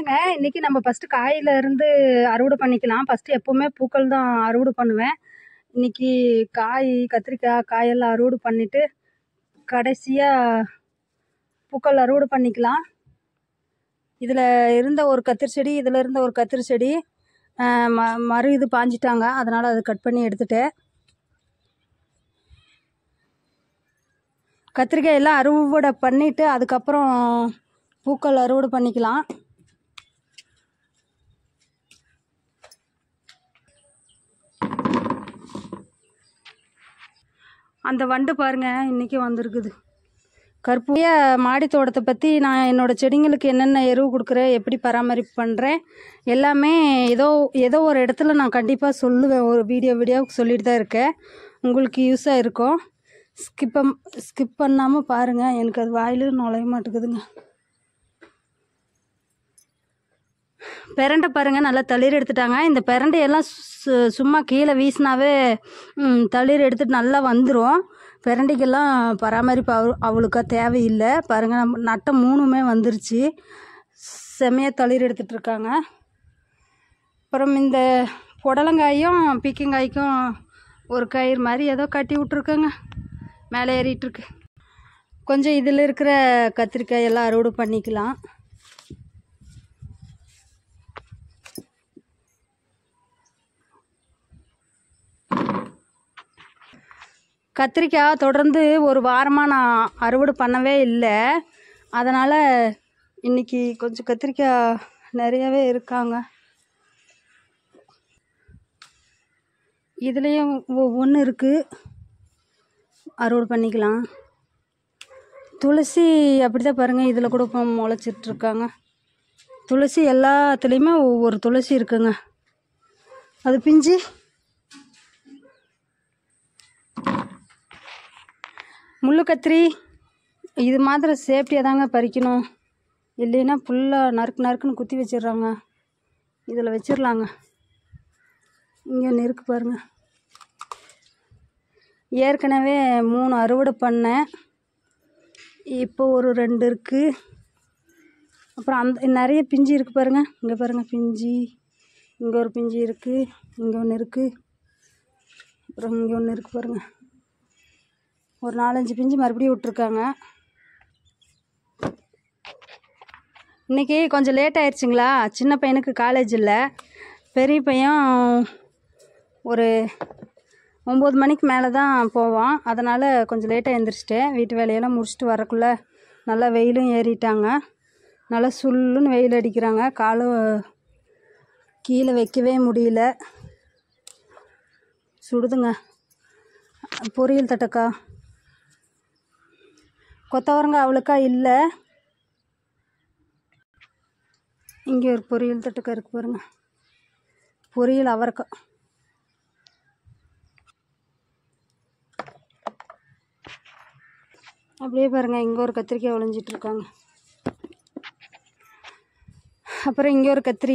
வணக்கங்க. இன்னைக்கு நம்ம ஃபர்ஸ்ட் காயில இருந்து அறுவடை பண்ணிக்கலாம். ஃபர்ஸ்ட் எப்பவுமே பூக்கள் தான் அறுவடை பண்ணுவேன். இன்னைக்கு கத்திரிக்காய் காயெல்லாம் அறுவடை பண்ணிட்டு கடைசியா பூக்கள் அறுவடை பண்ணிக்கலாம். இதுல இருந்த ஒரு கத்திரி செடி, இதுல இருந்த ஒரு கத்திரி செடி மறு இது பாஞ்சிட்டாங்க. அதனால அதை கட் பண்ணி எடுத்துட்டேன். கத்திரிக்காய் எல்லாம் அறுவடை பண்ணிட்டு அதுக்கப்புறம் பூக்கள் அறுவடை பண்ணிக்கலாம். அந்த வண்டு பாருங்க இன்னைக்கு வந்திருக்குது. கற்பூரிய மாடி தோட்டத்தை பற்றி நான் என்னோடய செடிங்களுக்கு என்னென்ன எருவு கொடுக்குறேன், எப்படி பராமரிப்பு பண்ணுறேன் எல்லாமே ஏதோ ஒரு இடத்துல நான் கண்டிப்பாக சொல்லுவேன். ஒரு வீடியோவுக்கு சொல்லிட்டு தான் இருக்கேன். உங்களுக்கு யூஸாக இருக்கும். ஸ்கிப் பண்ணாமல் பாருங்கள். எனக்கு அது வாயிலும் நுழைய மாட்டேங்குதுங்க. பிரண்டை பாருங்கள், நல்லா தளிர் எடுத்துட்டாங்க. இந்த பிரண்டையெல்லாம் சும்மா கீழே வீசினாவே தளிர் எடுத்துட்டு நல்லா வந்துடும். பிரண்டைக்கெல்லாம் பராமரிப்பு அவளுக்கா தேவையில்லை. பாருங்கள், நம்ம நட்ட 3மே வந்துருச்சு. செம்மையாக தளிர் எடுத்துகிட்ருக்காங்க. அப்புறம் இந்த புடலங்காயும் பீக்கங்காய்க்கும் ஒரு கயிறு மாதிரி ஏதோ கட்டி விட்ருக்கோங்க. மேலே ஏறிட்டுருக்கு. கொஞ்சம் இதில் இருக்கிற கத்திரிக்காய் எல்லாம் அறுவடை பண்ணிக்கலாம். கத்திரிக்காய் தொடர்ந்து ஒரு வாரமாக நான் அறுவடை பண்ணவே இல்லை. அதனால் இன்றைக்கி கொஞ்சம் கத்திரிக்காய் நிறையவே இருக்காங்க. இதுலேயும் ஒவ்வொன்று இருக்குது, அறுவடை பண்ணிக்கலாம். துளசி அப்படி தான் பாருங்கள், இதில் கூட இப்போ முளைச்சிட்ருக்காங்க. துளசி எல்லாத்துலேயுமே ஒவ்வொரு துளசி இருக்குங்க. அது பிஞ்சு முள்ளு கத்திரி இது மாதிரி சேஃப்டியாக தாங்க பறிக்கணும். இல்லைன்னா ஃபுல்லாக நறுக்குன்னு குத்தி வச்சிடுறாங்க. இதில் வச்சிடலாங்க. இங்கே ஒன்று இருக்குது பாருங்கள். ஏற்கனவே 3 அறுவடை பண்ணேன். இப்போ ஒரு 2 இருக்குது. அப்புறம் அந்த நிறைய பிஞ்சு இருக்குது பாருங்கள். இங்கே பாருங்கள் பிஞ்சு. இங்கே ஒரு பிஞ்சு இருக்குது, இங்கே ஒன்று இருக்குது, அப்புறம் இங்கே ஒன்று இருக்குது பாருங்கள். ஒரு 4-5 பிஞ்சு மறுபடியும் விட்ருக்காங்க. இன்றைக்கி கொஞ்சம் லேட் ஆயிடுச்சுங்களா. சின்ன பையனுக்கு காலேஜ் இல்லை. பெரிய பையன் ஒரு 9 மணிக்கு மேலே தான் போவான். அதனால் கொஞ்சம் லேட்டாக எழுந்திரிச்சிட்டேன். வீட்டு வேலையெல்லாம் முடிச்சுட்டு வரக்குள்ளே நல்லா வெயிலும் ஏறிட்டாங்க. நல்லா சுல்லுன்னு வெயில் அடிக்கிறாங்க. காலும் கீழே வைக்கவே முடியல, சுடுதுங்க. பொரியல் தட்டக்கா கொத்தவரங்காய் அவளுக்கா இல்லை. இங்கே ஒரு பொரியல் தட்டக்காய் இருக்குது பாருங்கள். பொரியல் அவரைக்காய். அப்படியே பாருங்கள், இங்கே ஒரு கத்திரிக்காய் விளைஞ்சிட்ருக்காங்க. அப்புறம் இங்கே ஒரு கத்திரி,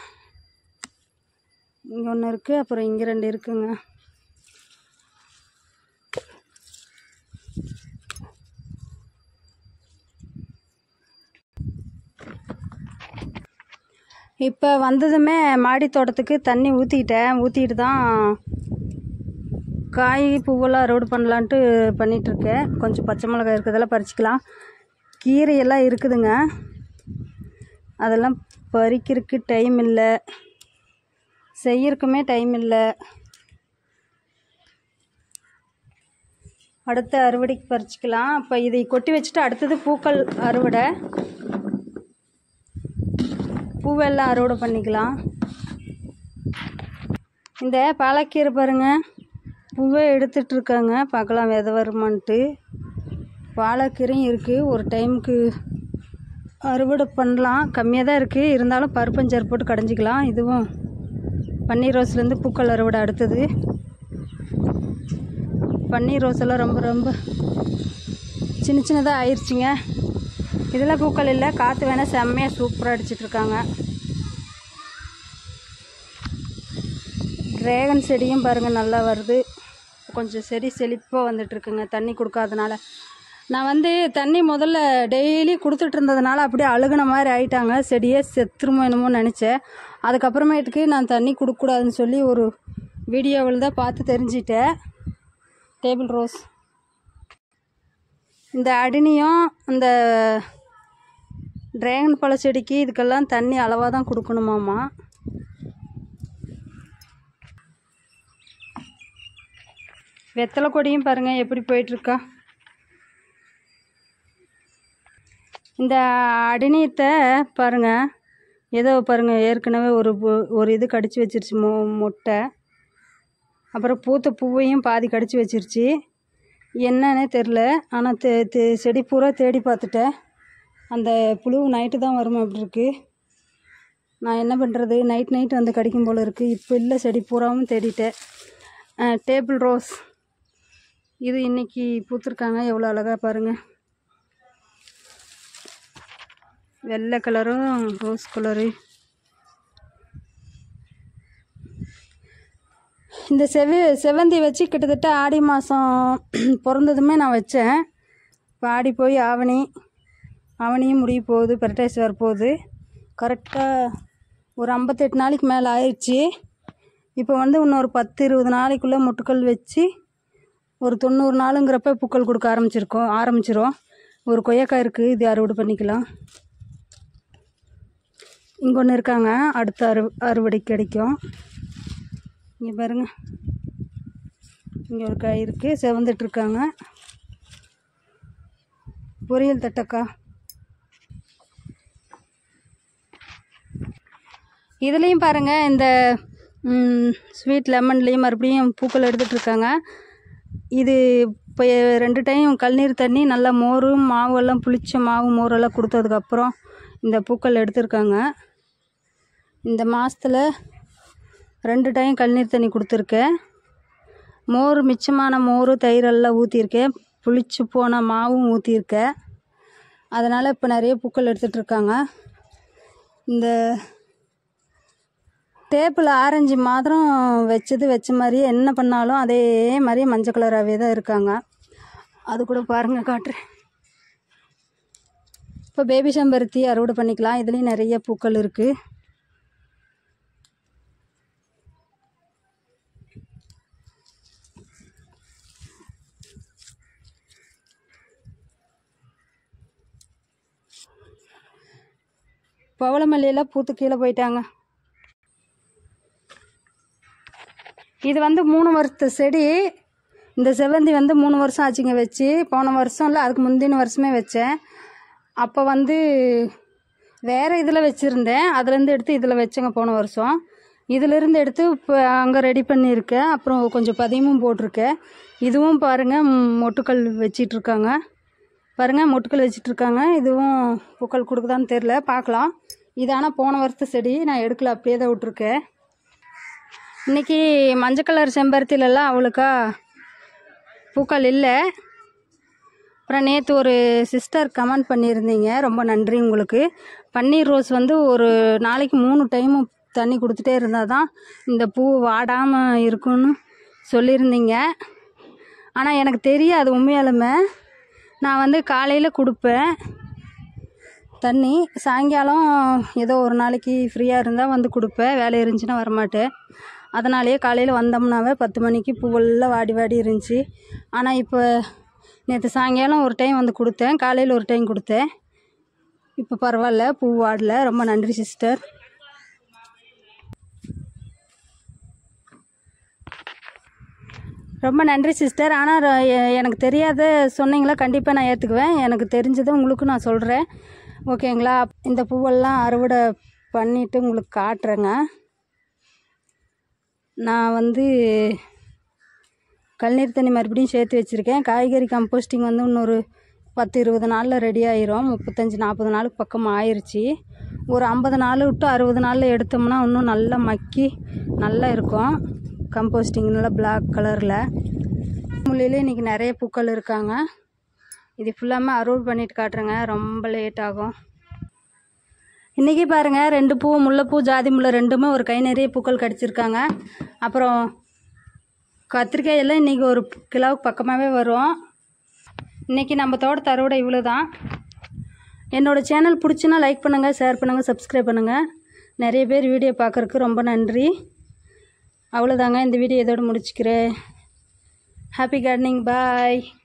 இங்கே ஒன்று இருக்குது, அப்புறம் இங்கே 2 இருக்குங்க. இப்போ வந்ததுமே மாடி தோட்டத்துக்கு தண்ணி ஊற்றிட்டு தான் காய் பூவெல்லாம் அறுவடை பண்ணலான்ட்டு பண்ணிகிட்ருக்கேன். கொஞ்சம் பச்சை மிளகாய் இருக்கிறதெல்லாம் பறிச்சிக்கலாம். கீரையெல்லாம் இருக்குதுங்க, அதெல்லாம் பறிக்கிறதுக்கு டைம் இல்லை, செய்யறதுக்குமே டைம் இல்லை. அடுத்த அறுவடைக்கு பறிச்சிக்கலாம். இப்போ இதை கொட்டி வச்சுட்டு அடுத்தது பூக்கள் அறுவடை. பூவெல்லாம் அறுவடை பண்ணிக்கலாம். இந்த பாலக்கீரை பாருங்கள், பூவே எடுத்துகிட்ருக்காங்க. பார்க்கலாம் விதை வருமான்ட்டு. பாலக்கீரையும் இருக்குது. ஒரு டைமுக்கு அறுவடை பண்ணலாம். கம்மியாக தான் இருக்குது, இருந்தாலும் பருப்பஞ்சாறு போட்டு கடைஞ்சிக்கலாம். இதுவும் பன்னீர் ரோஸ்லேருந்து பூக்கள் அறுவடை அடுத்தது. பன்னீர் ரோஸெல்லாம் ரொம்ப சின்னதாக ஆயிடுச்சுங்க. இதெல்லாம் பூக்கள் இல்லை, காற்று வேணால் செம்மையாக சூப்பராக அடிச்சிட்ருக்காங்க. ட்ராகன் செடியும் பாருங்கள் நல்லா வருது. கொஞ்சம் செடி செழிப்பாக வந்துட்டுருக்குங்க, தண்ணி கொடுக்காதனால. நான் வந்து தண்ணி முதல்ல டெய்லி கொடுத்துட்டு இருந்ததுனால அப்படியே அழுகுன மாதிரி ஆயிட்டாங்க, செடியே செத்துருமோ என்னமோ நினச்சேன். அதுக்கப்புறமேட்டுக்கு நான் தண்ணி கொடுக்கக்கூடாதுன்னு சொல்லி ஒரு வீடியோவில் தான் பார்த்து தெரிஞ்சிட்டேன். டேபிள் ரோஸ் இந்த அடினியும் இந்த டிராகன் பழ செடிக்கு இதுக்கெல்லாம் தண்ணி அளவாக தான் கொடுக்கணுமாம்மா. வெத்தலை கொடியும் பாருங்கள் எப்படி போயிட்டுருக்கா. இந்த அடினியத்தை பாருங்கள், ஏதோ பாருங்கள் ஏற்கனவே ஒரு இது கடிச்சு வச்சிருச்சு மொட்டை. அப்புறம் பூத்த பூவையும் பாதி கடிச்சு வச்சிருச்சு, என்னன்னே தெரில. ஆனால் செடி பூரா தேடி பார்த்துட்டேன், அந்த புழு நைட்டு தான் வருமா அப்படி இருக்குது. நான் என்ன பண்ணுறது, நைட் வந்து கடிக்கும் போல் இருக்குது. இப்போ இல்லை, செடி பூராவும் தேடிட்டேன். டேபிள் ரோஸ் இது இன்றைக்கி பூத்துருக்காங்க, எவ்வளோ அழகாக பாருங்கள். வெள்ளை கலரும் ரோஸ் கலரு. இந்த செவந்தி வச்சு கிட்டத்தட்ட ஆடி மாதம் பிறந்ததுமே நான் வச்சேன். இப்போ ஆடி போய் ஆவணியும் முடிய போகுது, புரட்டாசி வரப்போகுது. கரெக்டாக ஒரு 58 நாளைக்கு மேலே ஆயிடுச்சு. இப்போ வந்து இன்னொரு 10-20 நாளைக்குள்ளே மொட்டுக்கள் வச்சு ஒரு 90 நாளுங்கிறப்ப பூக்கள் கொடுக்க ஆரம்பிச்சிரும். ஒரு கொய்யாக்காய் இருக்குது, இது அறுவடை பண்ணிக்கலாம். இங்கே ஒன்று இருக்காங்க, அடுத்த அறுவடைக்கு கிடைக்கும். இங்கே பாருங்க, இங்கே ஒரு காய் இருக்குது, செவந்துட்டுருக்காங்க. பொரியல் தட்டக்கா. இதுலேயும் பாருங்கள், இந்த ஸ்வீட் லெமன்லேயும் மறுபடியும் பூக்கள் எடுத்துகிட்ருக்காங்க. இது இப்போ 2 டைம் கழுநீர் தண்ணி நல்லா மாவெல்லாம் புளிச்ச மோரெல்லாம் கொடுத்ததுக்கப்புறம் இந்த பூக்கள் எடுத்திருக்காங்க. இந்த மாதத்தில் 2 டைம் கழுநீர் தண்ணி கொடுத்துருக்கேன். மிச்சமான தயிரெல்லாம் ஊற்றிருக்கேன், புளிச்சு போன மாவும் ஊற்றிருக்கேன். அதனால் இப்போ நிறைய பூக்கள் எடுத்துகிட்ருக்காங்க. இந்த டேபிள் ஆரஞ்சு மாத்திரம் வச்ச மாதிரியே என்ன பண்ணாலும் அதே மாதிரி மஞ்சள் கலராகவே தான் இருக்காங்க. அது கூட பாருங்கள், காட்டுறேன். இப்போ பேபி செம்பருத்தி அறுவடை பண்ணிக்கலாம். இதுலேயும் நிறைய பூக்கள் இருக்குது. பவளமல்லியெல்லாம் பூத்து கீழே போயிட்டாங்க. இது வந்து 3 வருஷத்து செடி. இந்த செவந்தி வந்து 3 வருஷம் ஆச்சுங்க வச்சு. போன வருஷம் இல்லை, அதுக்கு முந்தின வருஷமே வச்சேன். அப்போ வந்து வேறு இதில் வச்சுருந்தேன், அதுலேருந்து எடுத்து இதில் வச்சேங்க போன வருஷம். இதிலேருந்து எடுத்து இப்போ அங்கே ரெடி பண்ணியிருக்கேன். அப்புறம் கொஞ்சம் பதியமும் போட்டிருக்கேன். இதுவும் பாருங்கள் மொட்டுக்கள் வச்சிட்ருக்காங்க. பாருங்கள் மொட்டுக்கள் வச்சிட்ருக்காங்க. இதுவும் பூக்கள் கொடுக்குதான்னு தெரில, பார்க்கலாம். இது ஆனால் போன வருஷத்து செடி, நான் எடுக்கல, அப்படியே தான் விட்ருக்கேன். இன்றைக்கி மஞ்சள் கலர் செம்பருத்திலெல்லாம் அவ்வளோக்கா பூக்கள் இல்லை. அப்புறம் நேற்று ஒரு சிஸ்டர் கமெண்ட் பண்ணியிருந்தீங்க, ரொம்ப நன்றி உங்களுக்கு. பன்னீர் ரோஸ் வந்து ஒரு நாளைக்கு 3 டைமும் தண்ணி கொடுத்துட்டே இருந்தால் தான் இந்த பூ வாடாமல் இருக்குன்னு சொல்லியிருந்தீங்க. ஆனால் எனக்கு தெரியாது உண்மையாலுமே. நான் வந்து காலையில் கொடுப்பேன் தண்ணி, சாயங்காலம் ஏதோ ஒரு நாளைக்கு ஃப்ரீயாக இருந்தால் வந்து கொடுப்பேன், வேலை இருந்துச்சுன்னா வரமாட்டேன். அதனாலேயே காலையில் வந்தோம்னாவே 10 மணிக்கு பூவெல்லாம் வாடி இருந்துச்சு. ஆனால் இப்போ நேற்று சாயங்காலம் ஒரு டைம் வந்து கொடுத்தேன், காலையில் ஒரு டைம் கொடுத்தேன். இப்போ பரவாயில்ல, பூ வாடல. ரொம்ப நன்றி சிஸ்டர். ரொம்ப நன்றி சிஸ்டர். ஆனால் எனக்கு தெரியாத சொன்னீங்களா, கண்டிப்பாக நான் ஏற்றுக்குவேன். எனக்கு தெரிஞ்சதை உங்களுக்கு நான் சொல்கிறேன், ஓகேங்களா? இந்த பூவெல்லாம் அறுவடை பண்ணிவிட்டு உங்களுக்கு காட்டுறேங்க. நான் வந்து கழுநீர் தண்ணி மறுபடியும் சேர்த்து வச்சுருக்கேன். காய்கறி கம்போஸ்டிங் வந்து இன்னொரு 10-20 நாளில் ரெடி ஆயிரும். 35-40 நாளுக்கு பக்கம் ஆயிடுச்சு. ஒரு 50 நாள் விட்டு 60 நாளில் எடுத்தோம்னா இன்னும் நல்லா மக்கி நல்லா இருக்கும் கம்போஸ்டிங், நல்லா பிளாக் கலரில். முள்ளிலே இன்றைக்கி நிறைய பூக்கள் இருக்காங்க. இது ஃபுல்லாமல் அறுவடை பண்ணிட்டு காட்டுறேங்க, ரொம்ப லேட் ஆகும். இன்றைக்கி பாருங்கள், 2 பூ, முல்லைப்பூ, ஜாதி முல்லை ரெண்டுமே ஒரு கை நிறைய பூக்கள் கடிச்சிருக்காங்க. அப்புறம் கத்திரிக்காய் எல்லாம் இன்றைக்கி ஒரு கிலோவுக்கு பக்கமாகவே வரும். இன்றைக்கி நம்ம தோட்டத்து அறுவடை இவ்வளோ தான். என்னோடய சேனல் பிடிச்சின்னா லைக் பண்ணுங்கள், ஷேர் பண்ணுங்கள், சப்ஸ்கிரைப் பண்ணுங்கள். நிறைய பேர் வீடியோ பார்க்குறக்கு ரொம்ப நன்றி. அவ்வளோதாங்க, இந்த வீடியோ இதோடு முடிச்சுக்கிறேன். ஹாப்பி கார்டனிங், பாய்.